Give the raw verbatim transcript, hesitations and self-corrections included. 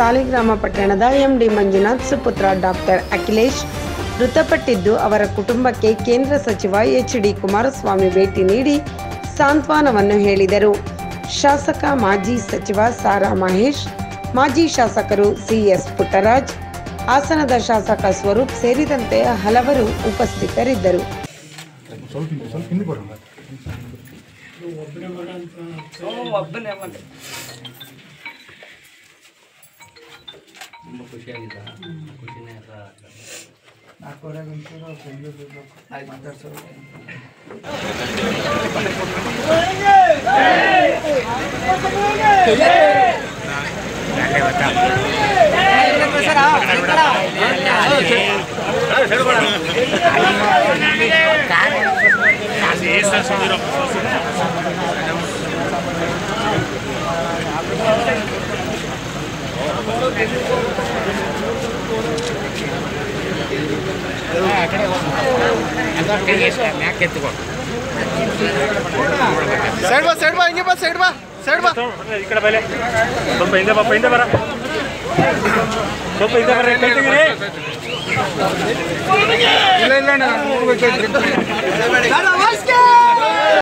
ಸಾಲಿಗ್ರಾಮ ಪಟ್ಟಣದ ಎಂಡಿ ಮಂಜುನಾಥ್ ಸುಪುತ್ರ ಡಾಕ್ಟರ್ ಅಖಿಲೇಶ್ ಮೃತಪಟ್ಟಿದ್ದು, ಅವರ ಕುಟುಂಬಕ್ಕೆ ಕೇಂದ್ರ ಸಚಿವ ಎಚ್ ಡಿ ಕುಮಾರಸ್ವಾಮಿ ಭೇಟಿ ನೀಡಿ ಸಾಂತ್ವನವನ್ನು ಹೇಳಿದರು. ಶಾಸಕ ಮಾಜಿ ಸಚಿವ ಸಾರಾ ಮಹೇಶ್, ಮಾಜಿ ಶಾಸಕರು ಸಿ ಎಸ್ ಪುಟ್ಟರಾಜ್, ಹಾಸನದ ಶಾಸಕ ಸ್ವರೂಪ್ ಸೇರಿದಂತೆ ಹಲವರು ಉಪಸ್ಥಿತರಿದ್ದರು. ಸೈಡ್ ಬಾ ಸೈಡ್ ಬಾ ಹಿಂಗೆ ಬಾ ಸೈಡ್ ಬಾ ಸೈಡ್ ಬಾ ಈ ಕಡೆ ಬಲೆ ಸ್ವಲ್ಪ ಹಿಂದೆ ಬಾ ಹಿಂದೆ ಬರ ಸ್ವಲ್ಪ ಹಿಂದೆ ಬರ ಇಲ್ಲ ಇಲ್ಲ